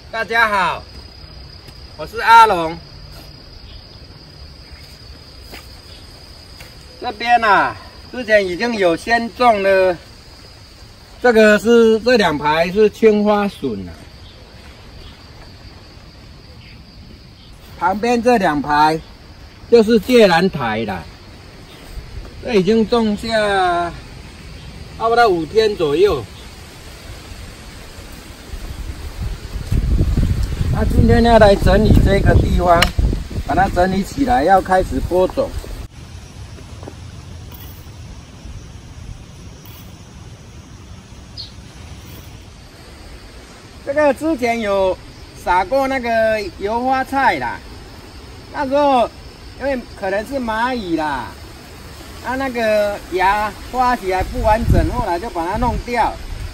大家好，我是阿龙。这边啊，之前已经有先种了，这个是这2排是青花笋啊，旁边这2排就是芥蓝苔啦。这已经种下差不多5天左右。 那今天要来整理这个地方，把它整理起来，要开始播种。这个之前有撒过那个油花菜啦，那时候因为可能是蚂蚁啦，那个芽花起来不完整，后来就把它弄掉。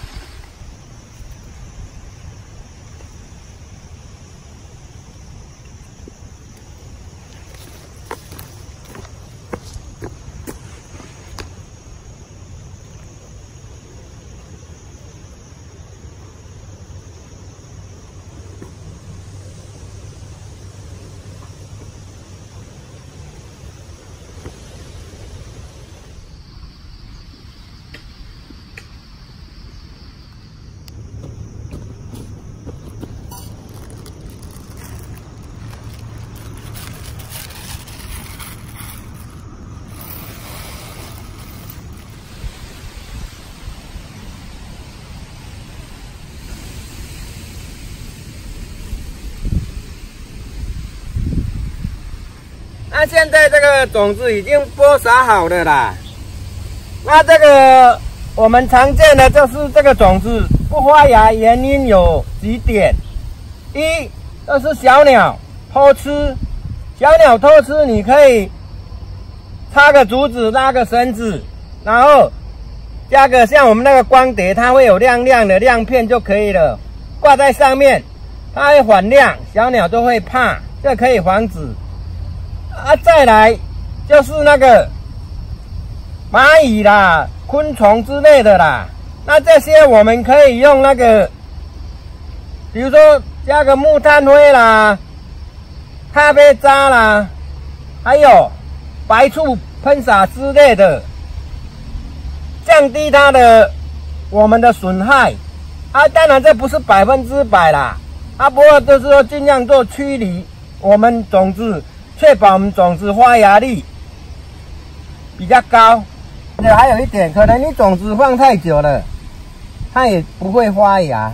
那现在这个种子已经播撒好了啦。那这个我们常见的就是这个种子不发芽，原因有几点：一，就是小鸟偷吃。小鸟偷吃，你可以插个竹子，拉个绳子，然后加个像我们那个光碟，它会有亮亮的亮片就可以了，挂在上面，它会反亮，小鸟都会怕，这可以防止。 再来就是那个蚂蚁啦、昆虫之类的啦。那这些我们可以用那个，比如说加个木炭灰啦、咖啡渣啦，还有白醋喷洒之类的，降低它的我们的损害。当然这不是100%啦，不过就是说尽量做驱离我们种子。 确保我们种子发芽率比较高。还有一点，可能你种子放太久了，它也不会发芽。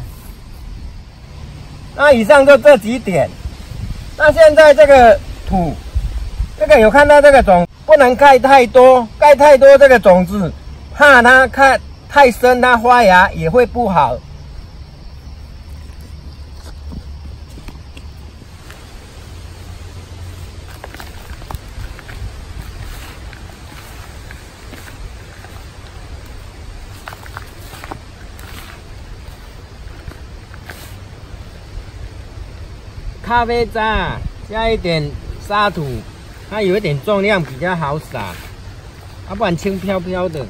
那以上就这几点。那现在这个土，这个有看到这个种不能盖太多，盖太多这个种子，怕它盖太深，它发芽也会不好。 咖啡渣加一点沙土，它有一点重量比较好撒，不然轻飘飘的。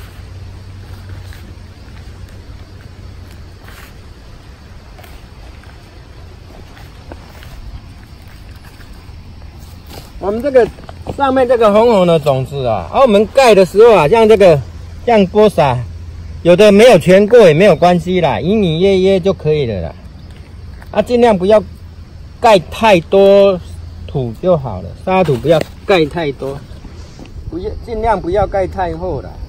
我们这个上面这个红红的种子啊，我们盖的时候啊，像这个这样播撒，有的没有全过也没有关系啦，隐隐约约就可以了啦。尽量不要。 盖太多土就好了，沙土不要盖太多，尽量不要盖太厚了。